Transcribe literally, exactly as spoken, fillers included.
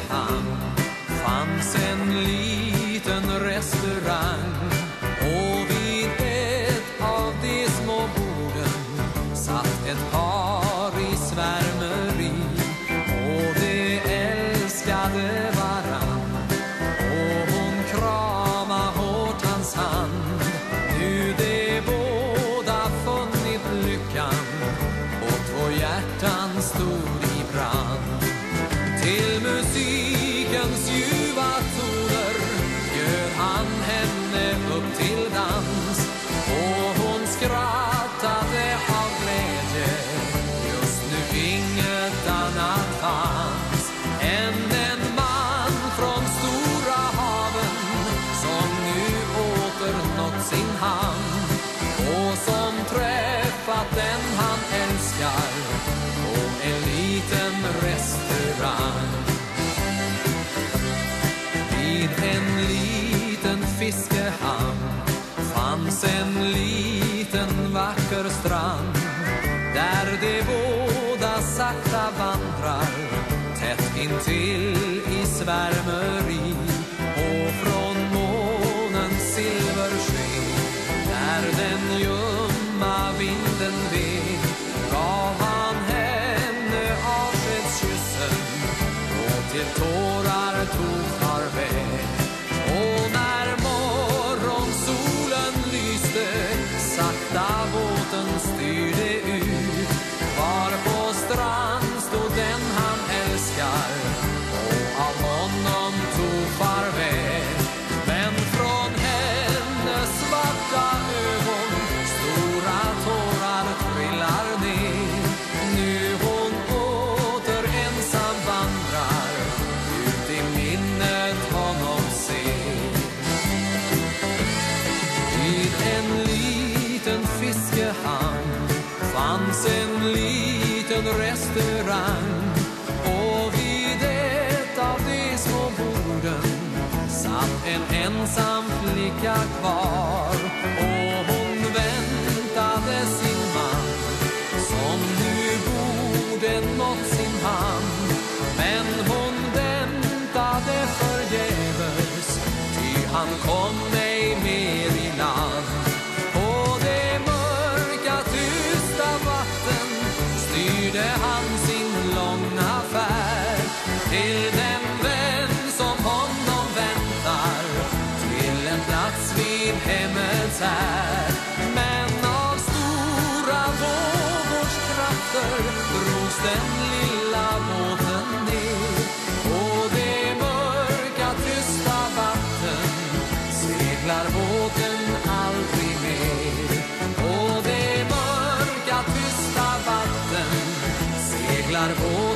fiskehamn fanns en liten restaurang, och vid ett av de små borden satt ett par i svärmeri, och de älskade varann, och hon kramade hårt hans hand. Nu de båda funnit lyckan, och två hjärtan stod i brand. Till musikens ljuva toner bjöd han henne upp till dans, och hon skrattade av glädje. Just nu inget annat fanns än en man från stora haven, som nu åternått sin hamn, och som träffat den han älskar på en liten restaurang. Vid en liten fiskehamn fanns en liten vacker strand, där de båda sakta vandrar tätt intill i svärmeri, och från månens silversken, när den ljumma vinden vek, gav han henne avskedskyssen och till tårar tog farväl. Och när morgonsolen lyste, sakta båten styrde ut, var på strand stod den han älskar och av honom tog farväl. Men från hennes svarta ögon stora tårar trillar ner, nu hon åter ensam vandrar ut i minnet honom ser. Vid en liten fiskehamn fanns en liten restaurang, och vid ett av de små borden satt en ensam flicka kvar, och hon väntade sin man, som nu borde nått sin hamn. Men hon väntade förgäves, ty han kom ej mer i land. På det mörka tysta vatten styrde han sin långa färd till den vän som honom väntar, till en plats vid hemmets här. Men av stora vågors krafter drogs den lilla båten ner, och det mörka tysta vatten seglar båten aldrig mer. Och det mörka tysta vatten seglar båten